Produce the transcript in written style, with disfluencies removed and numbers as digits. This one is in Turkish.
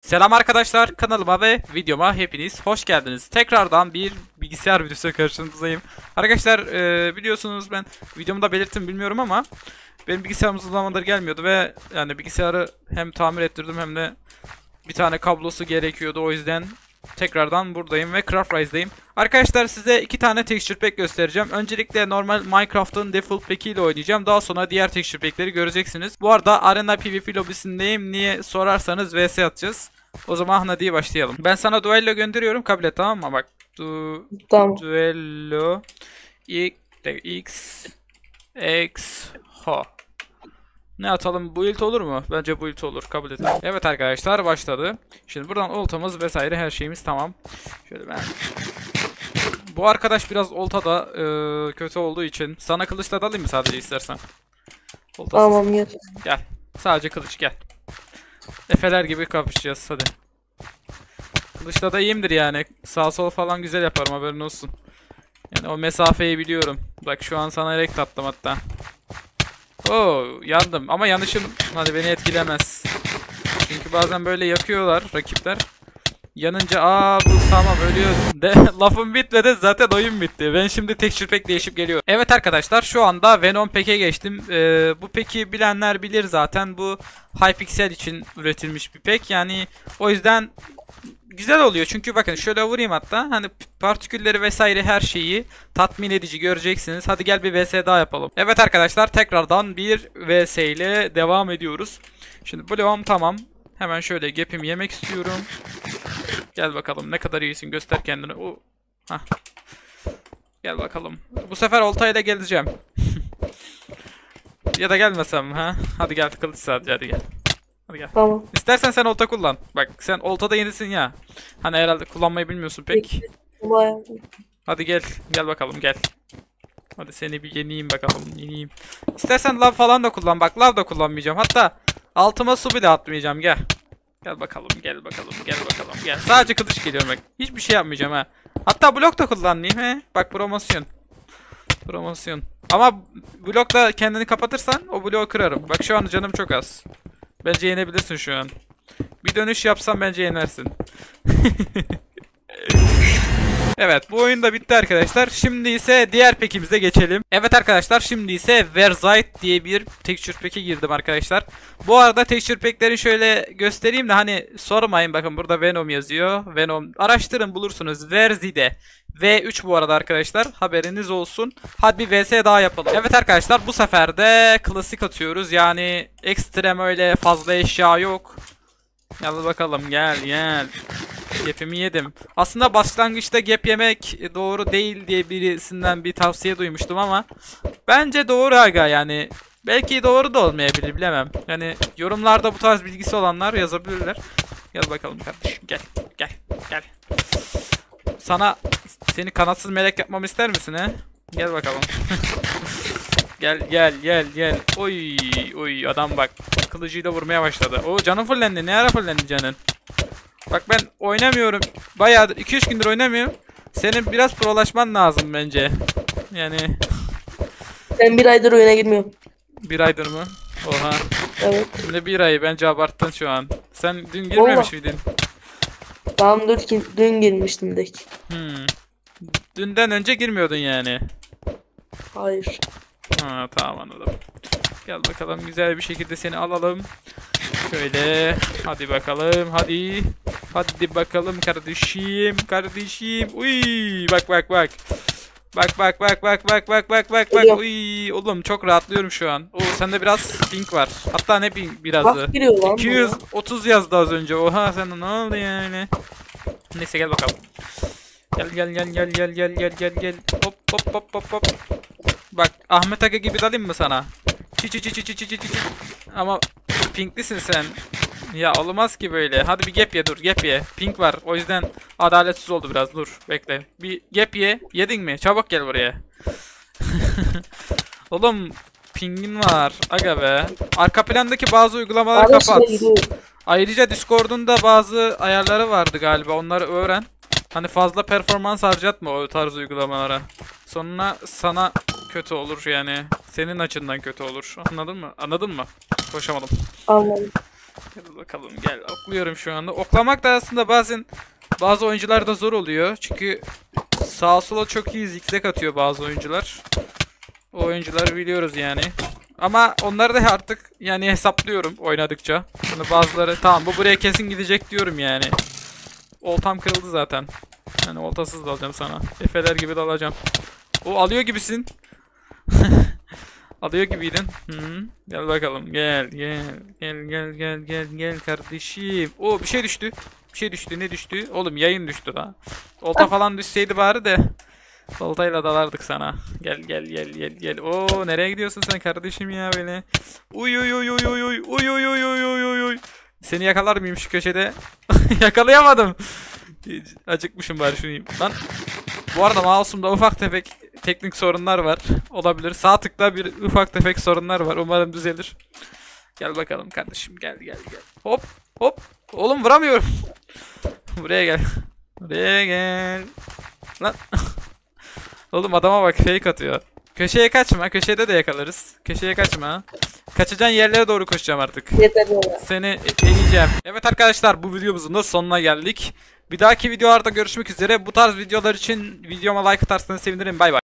Selam arkadaşlar, kanalıma ve videoma hepiniz hoş geldiniz. Tekrardan bir bilgisayar videosu karşınızdayım. Arkadaşlar biliyorsunuz ben videomda belirttim bilmiyorum ama benim bilgisayarım uzun zamandır gelmiyordu ve yani bilgisayarı hem tamir ettirdim hem de bir tane kablosu gerekiyordu. O yüzden tekrardan buradayım ve Craft Rise'dayım. Arkadaşlar size iki tane texture pack göstereceğim. Öncelikle normal Minecraft'ın default pack'i ile oynayacağım. Daha sonra diğer texture pack'leri göreceksiniz. Bu arada Arena PvP lobisindeyim. Niye sorarsanız vs atacağız. O zaman hadi başlayalım. Ben sana duello gönderiyorum. Kabul et, tamam mı? Bak. Tamam. Duello X X Ho. Ne atalım? Build olur mu? Bence build olur. Kabul edelim. Evet arkadaşlar, başladı. Şimdi buradan oltamız vesaire her şeyimiz tamam. Şöyle ben... Bu arkadaş biraz oltada kötü olduğu için sana kılıçla dalayım mı sadece istersen? Oltasız. Tamam gel. Gel. Sadece kılıç gel. Efeler gibi kapışacağız hadi. Kılıçla da iyiyimdir yani. Sağ sol falan güzel yaparım, haberin olsun. Yani o mesafeyi biliyorum. Bak şu an sana direkt attım hatta. Oo, yandım ama yanışım hani beni etkilemez. Çünkü bazen böyle yakıyorlar rakipler. Yanınca bu tamam ölüyor de lafım bitmedi zaten oyun bitti. Ben şimdi texture pack değişip geliyorum. Evet arkadaşlar, şu anda Venom pack'e geçtim. Bu pack'i bilenler bilir zaten, bu Hypixel için üretilmiş bir pack. Yani o yüzden güzel oluyor. Çünkü bakın şöyle vurayım hatta. Hani partikülleri vesaire her şeyi tatmin edici göreceksiniz. Hadi gel bir vs daha yapalım. Evet arkadaşlar, tekrardan bir vs ile devam ediyoruz. Şimdi bloğum tamam. Hemen şöyle gap'imi yemek istiyorum. Gel bakalım ne kadar iyisin, göster kendini. Hah. Gel bakalım. Bu sefer oltayla geleceğim. Ya da gelmesem ha. Hadi gel kılıç sadece, hadi gel. Hadi gel. Tamam. İstersen sen olta kullan. Bak sen oltada yenisin ya. Hani herhalde kullanmayı bilmiyorsun pek. Bayağı. Hadi gel. Gel bakalım gel. Hadi seni bir yeneyim bakalım. Yeneyim. İstersen lav falan da kullan. Bak lav da kullanmayacağım. Hatta altıma su bile atmayacağım. Gel. Gel bakalım. Gel bakalım. Gel bakalım. Gel. Sadece kılıç geliyorum bak. Hiçbir şey yapmayacağım ha. Hatta blok da kullanmayayım he. Bak promosyon. Promosyon. Ama blokla kendini kapatırsan o bloğu kırarım. Bak şu an canım çok az. Bence yenebilirsin şu an. Bir dönüş yapsam bence yenersin. Evet, bu oyun da bitti arkadaşlar. Şimdi ise diğer pack'imize geçelim. Evet arkadaşlar, şimdi ise Verzite diye bir texture pack'e girdim arkadaşlar. Bu arada texture pack'leri şöyle göstereyim de hani sormayın, bakın burada Venom yazıyor. Venom araştırın bulursunuz. Verzide V3 bu arada arkadaşlar, haberiniz olsun. Hadi bir vs daha yapalım. Evet arkadaşlar, bu sefer de klasik atıyoruz. Yani ekstrem öyle fazla eşya yok. Gel bakalım, gel gel. Gap'imi yedim. Aslında başlangıçta gap yemek doğru değil diye birisinden bir tavsiye duymuştum ama bence doğru aga, yani belki doğru da olmayabilir, bilemem. Yani yorumlarda bu tarz bilgisi olanlar yazabilirler. Gel bakalım kardeşim, gel gel gel. Seni kanatsız melek yapmamı ister misin he? Gel bakalım. Gel gel gel gel. Oy oy, adam bak kılıcıyla vurmaya başladı. O canın fullendi. Ne ara fullendi canın? Bak ben oynamıyorum. Bayağıdır 2-3 gündür oynamıyorum. Senin biraz prolaşman lazım bence. Yani Ben bir aydır oyuna girmiyorum. bir aydır mı? Oha. Evet. Ne bir ay, bence abarttın şu an. Sen dün girmemiş miydin? Tamam dur ki dün girmiştim de. Dünden önce girmiyordun yani. Hayır. Ha tamam, anladım. Gel bakalım, güzel bir şekilde seni alalım. Şöyle hadi bakalım, hadi. Hadi bakalım kardeşim, kardeşim. Uy bak bak bak. Bak bak bak bak bak bak bak bak bak. Uy oğlum çok rahatlıyorum şu an. Sende biraz ping var. Hatta ne ping birazı. Bak giriyor lan. 230 yazdı az önce. Oha, sen ne oldu yani? Neyse gel bakalım. Gel gel gel gel gel gel gel gel gel. Hop hop hop hop hop. Bak Ahmet Aga gibi dalayım mı sana? Çi. Ama pinklisin sen. Ya olmaz ki böyle. Hadi bir gap ye, dur gap ye. Pink var, o yüzden adaletsiz oldu biraz, dur bekle. Bir gap ye. Yedin mi? Çabuk gel buraya. Oğlum pingin var aga be. Arka plandaki bazı uygulamaları kapat. Ayrıca Discord'un da bazı ayarları vardı galiba, onları öğren. Hani fazla performans harcatma o tarz uygulamalara. Sonra sana kötü olur yani. Senin açından kötü olur. Anladın mı? Anladın mı? Koşamadım. Anladım. Hadi bakalım gel. Okluyorum şu anda. Oklamak da aslında bazen bazı oyuncularda zor oluyor. Çünkü sağa sola çok iyi zikzak atıyor bazı oyuncular. O oyuncuları biliyoruz yani. Ama onları da artık yani hesaplıyorum oynadıkça. Yani bazıları tamam bu buraya kesin gidecek diyorum yani. Oltam kırıldı zaten. Yani oltasız da alacağım sana. Efeler gibi de alacağım. O alıyor gibisin. Alıyor gibiydin. Hı. Gel bakalım. Gel kardeşim. O bir şey düştü. Bir şey düştü. Ne düştü? Oğlum yayın düştü la. Olta falan düşseydi bari de. Oltayla dalardık sana. Gel. Oo nereye gidiyorsun sen kardeşim ya böyle? Uy. Seni yakalar mıyım şu köşede? Yakalayamadım. Acıkmışım bari şunu yiyeyim. Lan. Bu arada mouse'umda ufak tefek teknik sorunlar var. Olabilir. Sağ tıkla bir ufak tefek sorunlar var. Umarım düzelir. Gel bakalım kardeşim. Gel. Hop. Oğlum vuramıyorum. Buraya gel. Buraya gel. Lan. Oğlum adama bak fake atıyor. Köşeye kaçma. Köşede de yakalarız. Köşeye kaçma. Kaçacağın yerlere doğru koşacağım artık. Yeter baba. Seni eleyeceğim. Evet arkadaşlar bu videomuzun da sonuna geldik. Bir dahaki videolarda görüşmek üzere. Bu tarz videolar için videoma like atarsanız sevinirim. Bay bay.